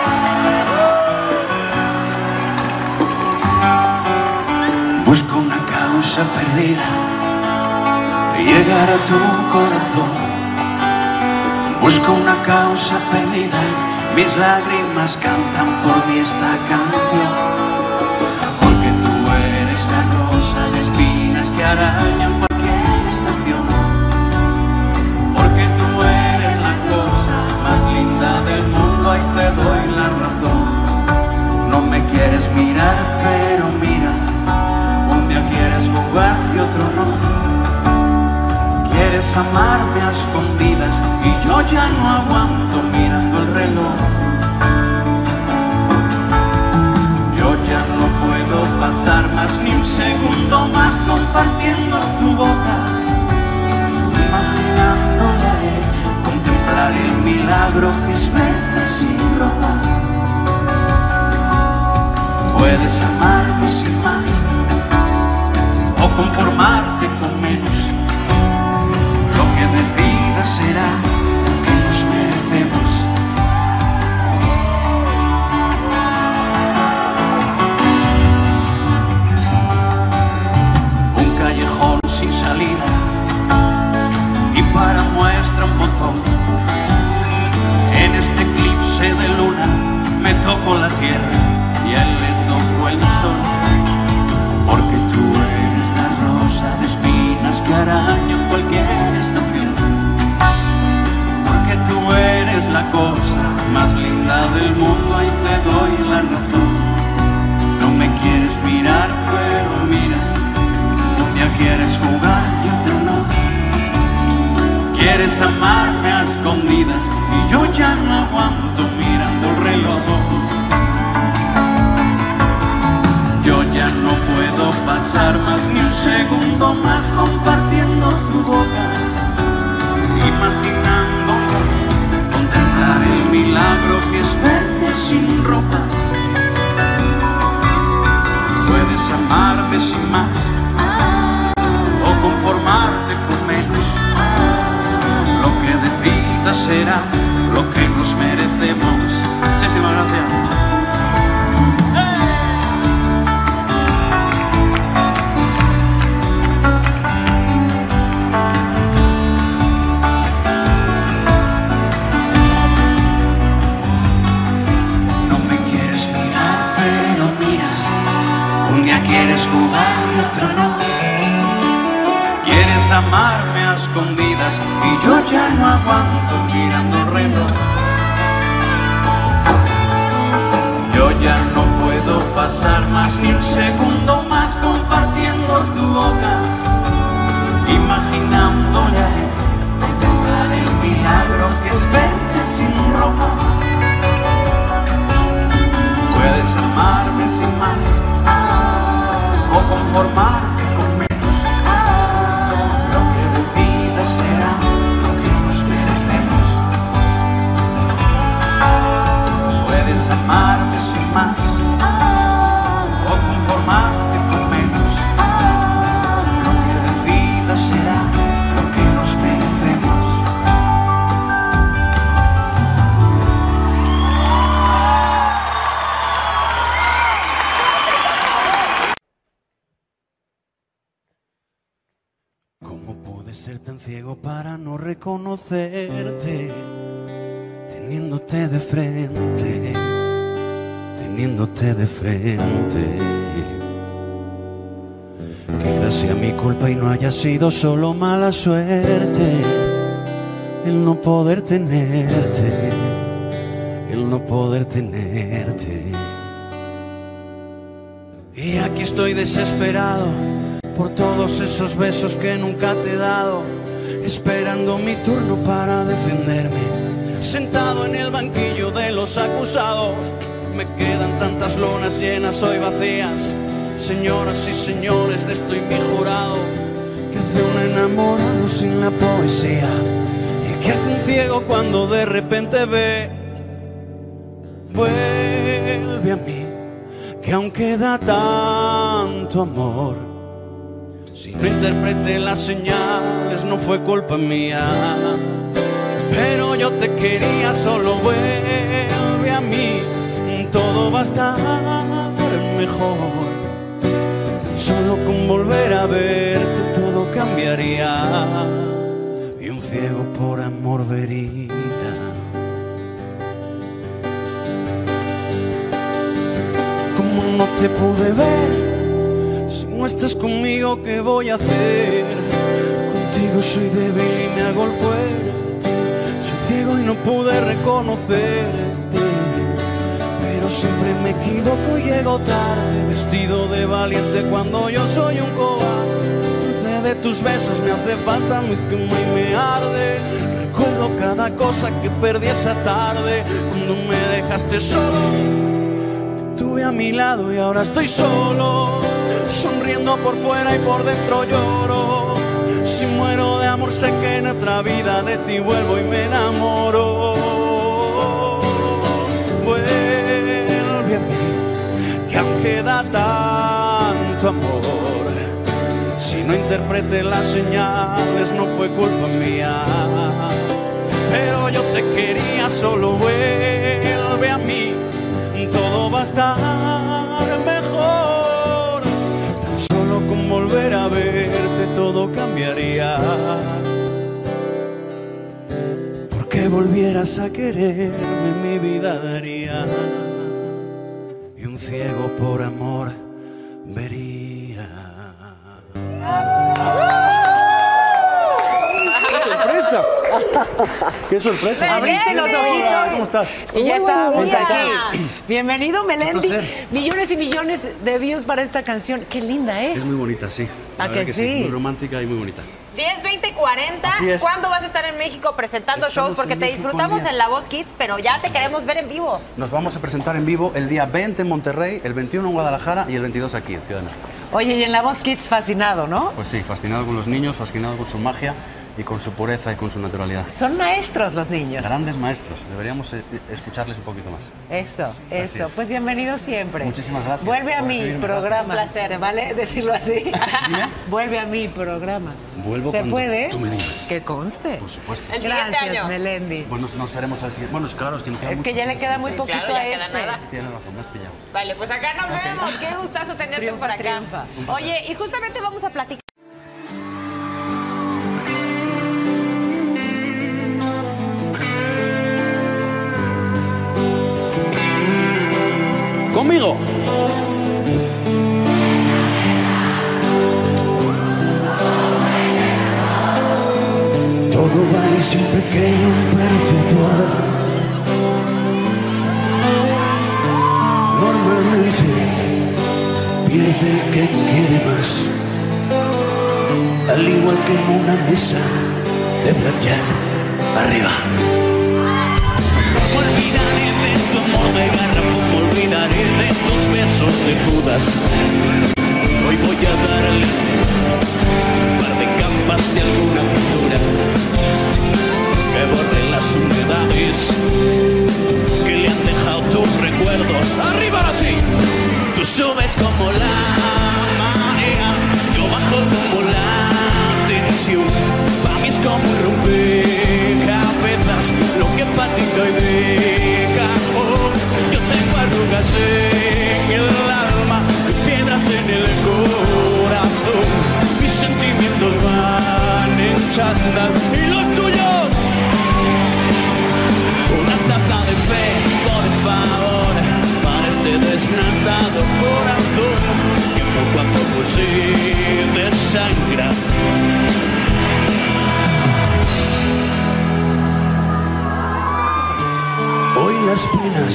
[SPEAKER 2] Busco una causa perdida y llegar a tu corazón. Busco una causa perdida, mis lágrimas cantan por mí esta canción. Porque tú eres la rosa de espinas que arañan cualquier estación. Porque tú eres la cosa más linda del mundo, ahí te doy la razón. No me quieres mirar, pero miras. Un día quieres jugar y otro no. Quieres amarme a escondidas y yo ya no aguanto mirando el reloj. Yo ya no puedo pasar más ni un segundo más compartiendo tu boca, imaginándola a él, contemplar el milagro que es verte sin ropa. Puedes amarme sin más o conformarte con menos. Lo que decidas será lo que nos merecemos. Un callejón sin salida y para muestra un botón. En este eclipse de luna me toca tocó la tierra y a él le tocó el sol, porque tú eres la rosa de espinas que araña en cualquier estación, porque tú eres la cosa más linda del mundo y te doy la razón. No me quieres mirar pero miras, un día quieres jugar y otro no. Quieres amarme a escondidas y yo ya no aguanto mirando el reloj. Yo ya no puedo pasar más ni un segundo más compartiendo tu boca, imaginando contemplar el milagro que es verte sin ropa. Puedes amarme sin más o conformarte con menos. Lo que decidas será lo que nos merecemos. Muchísimas gracias. No me quieres mirar, pero miras. Un día quieres jugar y otro no. Quieres amarme a escondidas y yo ya no aguanto mirando el reloj. Yo ya no puedo pasar más ni un segundo más compartiendo tu boca, imaginándole a él contemplar el milagro que es verte sin ropa. Puedes amarme sin más o conformarte con menos. Será lo que nos merecemos. Puedes amarme sin más o conformarte con menos. Lo que decidas será lo que nos merecemos. Ser tan ciego para no reconocerte, teniéndote de frente, teniéndote de frente. Quizás sea mi culpa y no haya sido solo mala suerte el no poder tenerte, el no poder tenerte. Y aquí estoy desesperado por todos esos besos que nunca te he dado, esperando mi turno para defenderme. Sentado en el banquillo de los acusados, me quedan tantas lonas llenas hoy vacías. Señoras y señores de esto y mi jurado, que hace un enamorado sin la poesía y que hace un ciego cuando de repente ve. Vuelve a mí, que aún queda tanto amor. Si no interpreté las señales no fue culpa mía, pero yo te quería, solo vuelve a mí. Todo va a estar mejor, solo con volver a verte todo cambiaría. Y un ciego por amor vería. Como no te pude ver, no estás conmigo, ¿qué voy a hacer? Contigo soy débil y me hago el fuerte. Soy ciego y no pude reconocerte, pero siempre me equivoco y llego tarde, vestido de valiente cuando yo soy un cobarde. De tus besos me hace falta, me quema y me arde. Recuerdo cada cosa que perdí esa tarde, cuando me dejaste solo. Te tuve a mi lado y ahora estoy solo, sonriendo por fuera y por dentro lloro. Si muero de amor sé que en otra vida de ti vuelvo y me enamoro. Vuelve a mí, que aún queda tanto amor. Si no interpreté las señales no fue culpa mía, pero yo te quería, solo vuelve a mí. Todo va a estar mejor, solo con volver a verte todo cambiaría. Porque volvieras a quererme mi vida daría.
[SPEAKER 5] ¡Qué sorpresa!
[SPEAKER 11] Abriste los ojitos.
[SPEAKER 5] ¿Cómo estás?
[SPEAKER 11] Y ya estábamos
[SPEAKER 5] Hola.
[SPEAKER 11] aquí. Bienvenido, Melendi.
[SPEAKER 5] Un placer.
[SPEAKER 11] Millones y millones de views para esta canción. ¡Qué linda es!
[SPEAKER 5] Es muy bonita, sí.
[SPEAKER 11] ¿A
[SPEAKER 5] La verdad
[SPEAKER 11] que sí?
[SPEAKER 5] Muy romántica y muy bonita.
[SPEAKER 13] diez, veinte, cuarenta.
[SPEAKER 5] Así es.
[SPEAKER 13] ¿Cuándo vas a estar en México presentando
[SPEAKER 5] Estamos
[SPEAKER 13] shows? Porque
[SPEAKER 5] en
[SPEAKER 13] te
[SPEAKER 5] México
[SPEAKER 13] disfrutamos
[SPEAKER 5] el día-
[SPEAKER 13] en La Voz Kids, pero ya te queremos ver en vivo.
[SPEAKER 5] Nos vamos a presentar en vivo el día veinte en Monterrey, el veintiuno en Guadalajara y el veintidós aquí, en Ciudad de México.
[SPEAKER 11] Oye, y en La Voz Kids fascinado, ¿no?
[SPEAKER 5] Pues sí, fascinado con los niños, fascinado con su magia y con su pureza y con su naturalidad.
[SPEAKER 11] Son maestros los niños.
[SPEAKER 5] Grandes maestros, deberíamos eh, escucharles un poquito más.
[SPEAKER 11] Eso,
[SPEAKER 5] Así
[SPEAKER 11] eso.
[SPEAKER 5] es.
[SPEAKER 11] Pues bienvenido siempre.
[SPEAKER 5] Muchísimas gracias
[SPEAKER 11] Vuelve a
[SPEAKER 5] por
[SPEAKER 11] mi
[SPEAKER 5] recibirme,
[SPEAKER 11] programa.
[SPEAKER 13] gracias. Un placer.
[SPEAKER 11] ¿Se vale decirlo así? Vuelve a mi programa.
[SPEAKER 5] Vuelvo
[SPEAKER 11] ¿Se
[SPEAKER 5] cuando
[SPEAKER 11] puede?
[SPEAKER 5] tú me digas.
[SPEAKER 11] Que conste.
[SPEAKER 5] Por supuesto.
[SPEAKER 13] El siguiente
[SPEAKER 11] Gracias,
[SPEAKER 13] año.
[SPEAKER 11] Melendi.
[SPEAKER 5] Bueno, nos veremos al siguiente. Bueno, es claro, es que nos queda
[SPEAKER 11] Es que
[SPEAKER 5] mucho.
[SPEAKER 11] ya le queda muy poquito
[SPEAKER 13] claro, ya
[SPEAKER 11] a
[SPEAKER 13] queda
[SPEAKER 11] este.
[SPEAKER 13] nada.
[SPEAKER 5] Tienes razón, me has pillado.
[SPEAKER 13] Vale, pues acá nos vemos. Qué gustazo tenerte
[SPEAKER 11] Triunfa,
[SPEAKER 13] por acá.
[SPEAKER 11] triunfa.
[SPEAKER 13] Oye, y justamente vamos a platicar.
[SPEAKER 5] ¡Conmigo!
[SPEAKER 3] Todo vale siempre que hay un perdedor. Normalmente pierde el que quiere más, al igual que en una mesa de blackjack. Arriba.
[SPEAKER 2] Olvidaré de tu amor de garrafón, me olvidaré de tus besos de Judas. Hoy voy a darle un par de campas de alguna pintura que borre las humedades que le han dejado tus recuerdos. Arriba ahora sí. Tú subes como la marea, yo bajo como la tensión. Para mí es como rompecabezas, lo que para ti cae de cajón. Yo tengo arrugas en el alma, piedras en el corazón. Mis sentimientos van en chándal y los tuyos. Una taza de fe, por favor, para este desnatado corazón que poco a poco se desangra.
[SPEAKER 3] Hoy las penas,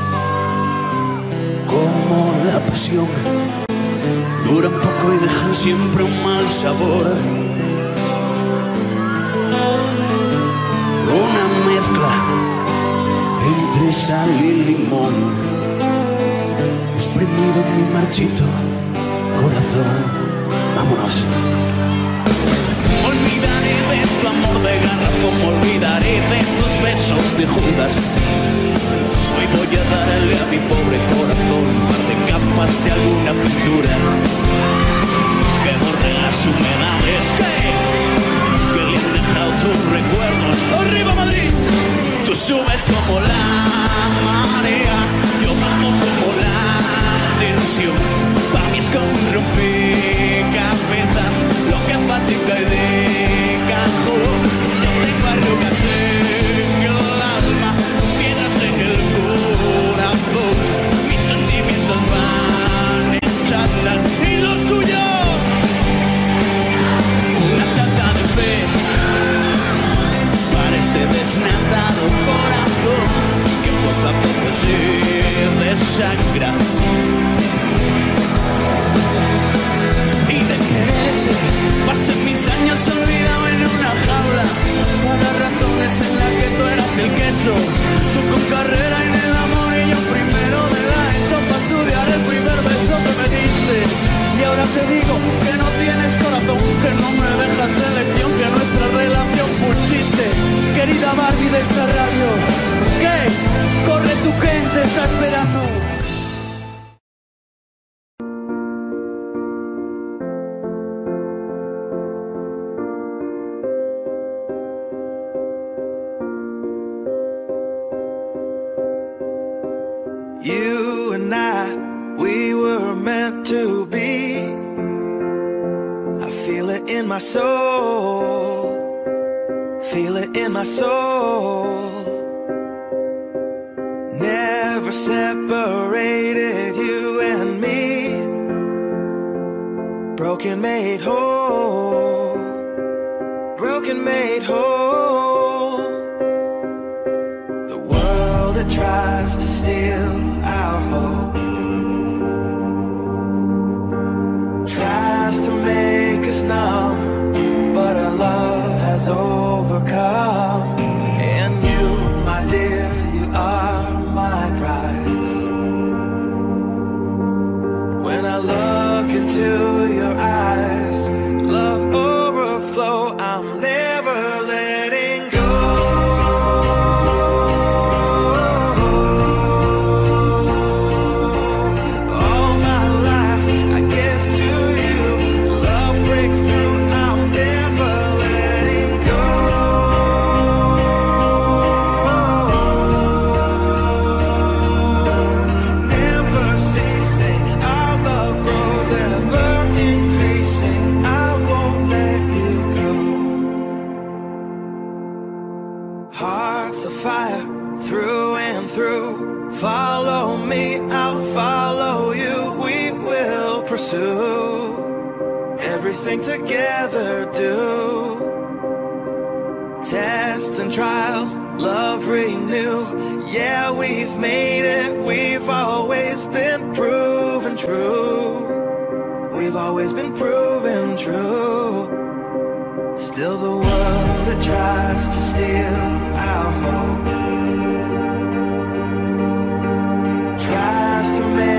[SPEAKER 3] como la pasión,
[SPEAKER 2] Duran poco y dejan siempre un mal sabor.
[SPEAKER 3] una mezcla entre sal y limón, exprimido en mi marchito corazón. Vámonos.
[SPEAKER 2] Olvidaré de tu amor de garrafón, me olvidaré de tus besos de Judas. Hoy voy a darle a mi pobre corazón un par de capas de alguna pintura que borre las humedades que, que le han dejado tus recuerdos. ¡Arriba Madrid! Tú subes como la marea, yo bajo como la tensión. Para mí es como un rompecabezas, lo que para ti cae de cajón. Yo tengo arrugas en el alma, piedras en el corazón. Mis sentimientos van en chándal y los tuyos. Una taza de fe para este desnatado corazón que poco a poco se desangra. Y de quererte pasé mis años olvidado en una jaula, para ratones en la que tú eras el queso, tú con carrera en el amor y yo primero de la ESO para estudiar el primer beso que me diste. Y ahora te digo que no tienes corazón, que no me dejas elección, que nuestra relación fue un chiste. Querida Barbie de esta radio, ¿qué? Corre tu gente, está esperando.
[SPEAKER 14] You and I, we were meant to be. I feel it in my soul, feel it in my soul. Never separated, you and me. Broken made whole, broken made whole. steal our hope, tries to make us numb, but our love has overcome. And you, my dear, you are my prize. When I look into your eyes, love overflow, I'm never letting go. All my life I give to you, love breakthrough, I'm never letting go. Never ceasing, our love grows ever increasing, I won't let you go. Hearts of fire through and through, follow me, I'll follow you, we will pursue everything together, do tests and trials, love renew. Yeah, we've made it, we've always been proven true, we've always been proven true. Still the world that tries to steal our hope, tries to make